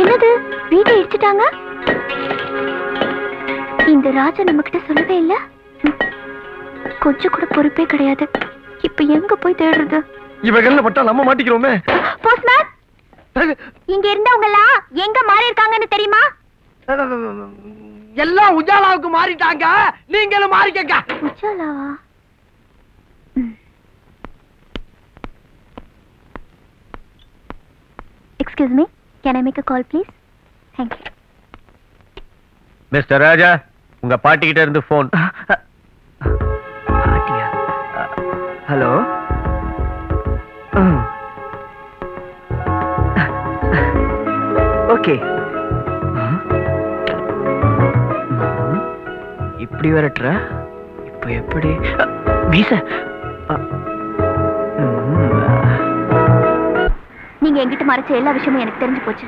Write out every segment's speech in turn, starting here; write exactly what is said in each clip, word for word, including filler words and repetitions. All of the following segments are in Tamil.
என்னது வீட்டை இடிச்சிட்டாங்க? இந்த ராஜா நம்ம கிட்ட சொல்லவே இல்ல. கொஞ்சம் கூட பொறுப்பே கிடையாது. இப்ப எங்க போய் தேடுறது? இவகல்ல பட்டா நம்ம மாட்டிக்கிறோமே. போஸ்ட்மேன், இங்க இருந்தவங்க எல்லாம் எங்க மாறி இருக்காங்கன்னு தெரியுமா? எல்லாம் உஜாலாவுக்கு மாறிட்டாங்க. நீங்களும் மாறிக்கங்க. உஜாலாவா? Excuse me, can I make a call please? Thank you. Mister Raja, உங்க பாட்டி கிட்ட இருந்து போன். பாட்டியா? ஹலோ. ஓகே. இப்படி வரட்டுற? இப்போ எப்படி வீச? நீங்க என்கிட்ட மறைச்ச எல்லா விஷயமும் எனக்கு தெரிஞ்சு போச்சு.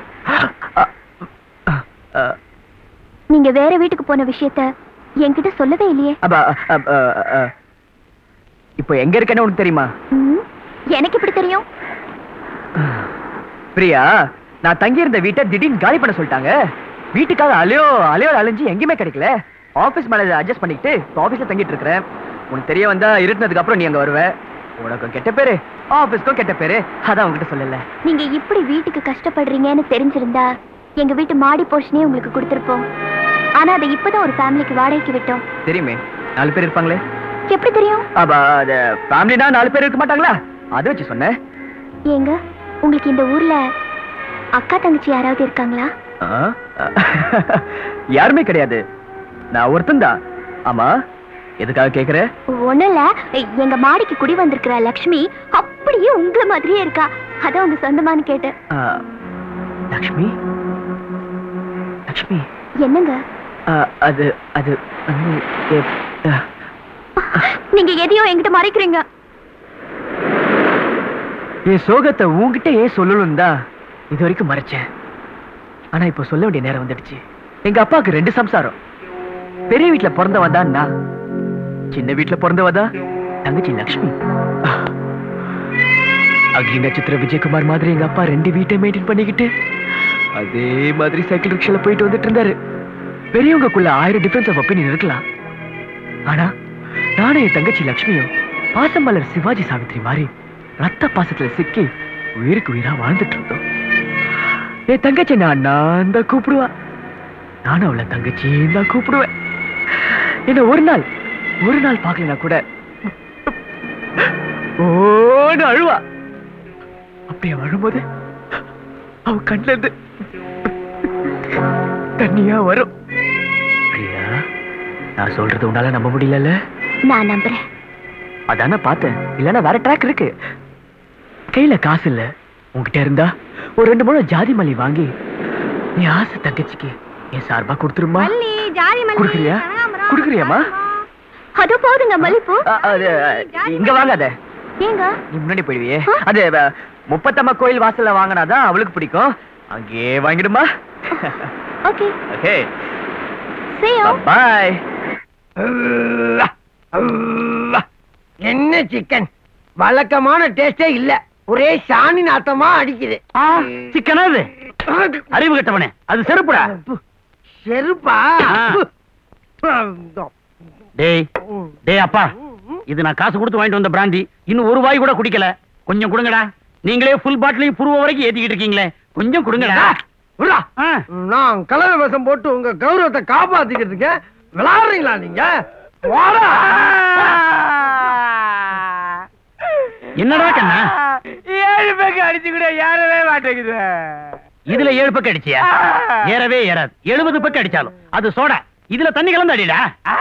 நீங்க வேற வீட்டுக்கு போன விஷயத்த என்கிட்ட சொல்லவே இல்லையே. இப்போ எங்க இருக்கேன்னு உனக்கு தெரியுமா? எனக்கு எப்படி தெரியும்? பிரியா, நான் தங்கி இருந்த வீட்டை திடீர்னு காலி பண்ண சொல்லிட்டாங்க. வீட்டுக்காக அலையோ அலையோ அலைஞ்சு எங்கேயுமே கிடைக்கல. ஆபீஸ் மேனேஜர் அட்ஜஸ்ட் பண்ணிட்டு ஆபீஸ்ல தங்கிட்டு இருக்கிறேன். உனக்கு தெரிய வந்தா இருட்டினதுக்கு அப்புறம் நீ அங்க வருவ. உனக்கும் கெட்ட பேரு, ஆபீஸ்க்கும் கெட்ட பேரு. அதான் உங்ககிட்ட சொல்லல. நீங்க இப்படி வீட்டுக்கு கஷ்டப்படுறீங்கன்னு தெரிஞ்சிருந்தா எங்க வீட்டு மாடி போர்ஷனே உங்களுக்கு கொடுத்திருப்போம். ஆனா அதை இப்பதான் ஒரு ஃபேமிலிக்கு வாடகைக்கு விட்டோம். தெரியுமே, நாலு பேர் இருப்பாங்களே. எப்படி தெரியும்? ஃபேமிலினா நாலு பேர் இருக்க மாட்டாங்களா? அதை வச்சு சொன்னேன். ஏங்க, உங்களுக்கு இந்த ஊர்ல அக்கா தங்கச்சி யாராவது இருக்காங்களா? யாருமே கிடையாது. நான் ஒருத்தன் தான். ஆமா, எதுக்காக கேக்குற? ஒண்ணு இல்ல, எங்க மாடிக்கு குடி வந்திருக்கிற லக்ஷ்மி அப்படியே உங்க மாதிரியே இருக்கா. அதான் உங்க சொந்தமானு கேட்டேன். லக்ஷ்மி? லக்ஷ்மி என்னங்க? அது அது நீங்க எதையோ என்கிட்ட மறைக்கிறீங்க. என் சோகத்தை உங்ககிட்ட ஏன் சொல்லணும் தான் இது வரைக்கும் மறைச்சேன். ஆனா இப்போ சொல்ல வேண்டிய நேரம் வந்துடுச்சு. எங்க அப்பாவுக்கு ரெண்டு சம்சாரம். பெரிய வீட்டுல பிறந்தவன் தான் நான், சின்ன வீட்டுல பிறந்தவதான் தங்கச்சி லக்ஷ்மி. அக்னி நட்சத்திர விஜயகுமார் மாதிரி எங்க அப்பா ரெண்டு வீட்டை மெயின்டைன் பண்ணிக்கிட்டு அதே மாதிரி சைக்கிள் ரிக்ஷால போயிட்டு வந்துட்டு இருந்தாரு. பெரியவங்களுக்குள்ள ஆயிரம் டிஃபரன்ஸ் ஆஃப் ஒப்பீனியன் இருக்கலாம். ஆனா நானும் என் தங்கச்சி லக்ஷ்மியும் பாசமலர் சிவாஜி சாவித்ரி மாதிரி ரத்த பாசத்துல சிக்கி உயிருக்கு உயிரா வாழ்ந்துட்டு இருந்தோம். என் தங்கச்சி நான் நான் தான் கூப்பிடுவா, நானும் அவளை தங்கச்சி தான் கூப்பிடுவேன். என்ன ஒரு நாள் ஒரு நாள் பார்க்கலனா கூட ஓடு அழுவா. அப்படியே அழும்போது அவ கண்ணுல இருந்து தண்ணியா வரும். பிரியா, நான் சொல்றது உன்னால நம்ப முடியல. நான் நம்புறேன். அதான பார்த்தேன். இல்லன்னா வேற ட்ராக் இருக்கு. கையில காசு இல்ல, உன்கிட்ட இருந்தா ஒரு ரெண்டு மூணு ஜாதி மல்லி வாங்கி நீ ஆசை தங்கச்சிக்கு என் சார்பா கொடுத்துருமா? குடுக்குறியா? குடுக்குறியாமா? அது போதுங்க மல்லிப்பூ. இங்க வாங்காத. ஏங்க? நீ முன்னாடி போயிடுவியே. அது முப்பத்தம்மா கோயில் வாசல்ல வாங்கினாதான் அவளுக்கு பிடிக்கும். அங்கே வாங்கிடுமா? Okay okay, see you. bye. என்ன சிக்கன் வழக்கமான டேஸ்டே இல்ல, ஒரே சாணி நாத்தமா அடிக்குது. சிக்கனா அது? அறிவு கட்டவனே, அது செருப்புடா. செருப்பா? டேய் டேய் அப்பா, இது நான் காசு கொடுத்து வாங்கிட்டு வந்த பிராந்தி. இன்னும் ஒரு வாய் கூட குடிக்கல. கொஞ்சம் கொடுங்கடா. நீங்களே ஃபுல் பாட்டிலையும் புருவ வரைக்கும் ஏத்திக்கிட்டு இருக்கீங்களே, கொஞ்சம் கொடுங்கடா. நான் கலவை விஷம் போட்டு உங்க கௌரவத்தை காப்பாத்திக்கிறதுக்கு விளையாடுறீங்களா நீங்க? என்னடா கண்ணா, ஏழு பக்கம் அடிச்சு கூட ஏறவே மாட்டேங்குது. இதுல ஏழு பக்கம் அடிச்சியா? ஏறவே ஏறாது. எழுபது பக்கம் அடிச்சாலும் அது சோடா. இதுல தண்ணி கலந்து அடிடா.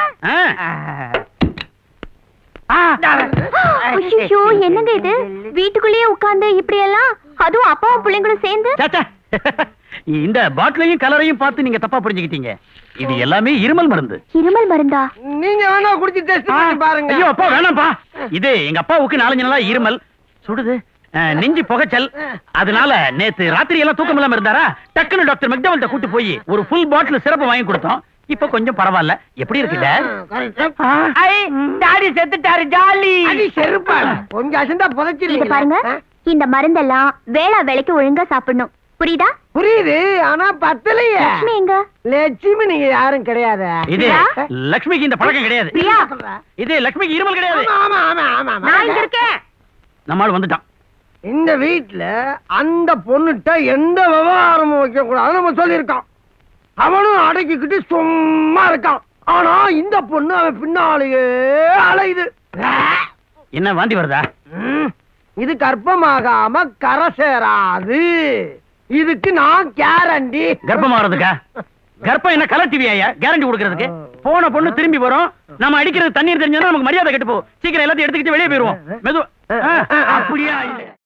ஐயோ, என்னங்க இது? வீட்டுக்குள்ளேயே உட்கார்ந்து இப்படி எல்லாம், அதுவும் அப்பாவும் பிள்ளைங்களும் சேர்ந்து. இந்த பாட்டிலையும் கலரையும் பார்த்து நீங்க தப்பா புரிஞ்சுக்கிட்டீங்க. இது எல்லாமே இருமல் மருந்து. இருமல் மருந்தா? நீங்க வேணா குடிச்சு டெஸ்ட் பண்ணி பாருங்க. ஐயோ அப்பா, வேணாம்ப்பா. இது எங்க அப்பாவுக்கு நாலஞ்சு நாளா இருமல் சுடுது, நெஞ்சி புகைச்சல். அதனால நேத்து ராத்திரி எல்லாம் தூக்கம் இல்லாம இருந்தாரா, டக்குனு டாக்டர் மெக்டவல்ட்ட கூட்டி போய் ஒரு ஃபுல் பாட்டில் சிறப்பு வாங்கி கொடுத்தோம். இப்ப கொஞ்சம் பரவாயில்ல. எப்படி இருக்குல்ல? டாடி செத்துட்டாரு, ஜாலி. அடி செருப்பா, கொஞ்சம் அசந்தா புதைச்சிருக்கீங்க. பாருங்க, இந்த மருந்தெல்லாம் வேளா வேளைக்கு ஒழுங்கா சாப்பிடணும். புரியுதா? புரியுது, ஆனா பத்தலையே. லட்சுமி எங்க? லட்சுமி நீங்க யாரும் கிடையாது. இது லட்சுமிக்கு இந்த பழக்கம் கிடையாது. பிரியா, இது லட்சுமிக்கு இருமல் கிடையாது. ஆமா ஆமா ஆமா ஆமா. நான் இங்க இருக்கேன். நம்மால் வந்துட்டான். இந்த வீட்டுல அந்த பொண்ணுட்ட எந்த விவகாரமும் வைக்க கூடாது நம்ம சொல்லியிருக்கோம். அவனும் அடக்கிக்கிட்டு சும்மா இருக்கான். ஆனா இந்த பொண்ணு அவன் பின்னாலேயே அலையுது. என்ன வாந்தி வருதா? ம், இது கர்ப்பமாகாம கரை சேராது. இதுக்கு நான் கேரண்டி. கர்ப்பமாறதுக்கா? கர்ப்பம் என்ன கலர் டிவியா கேரண்டி கொடுக்கறதுக்கு? போன பொண்ணு திரும்பி வரும். நம்ம அடிக்கிறது தண்ணீர் தெரிஞ்சா நமக்கு மரியாதை கெட்டு போகும். சீக்கிரம் எல்லாத்தையும் எடுத்துக்கிட்டு வெளியே போயிருவோம். மெது அப்படியா?